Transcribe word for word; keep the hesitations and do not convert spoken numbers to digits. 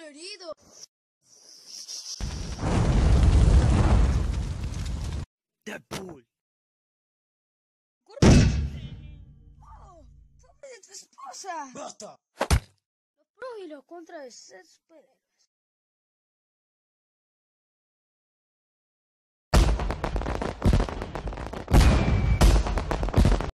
herido. Deadpool. ¡Oh! ¡Pobre de tu esposa! ¡Basta! Los pros y los contras de ser superhéroe.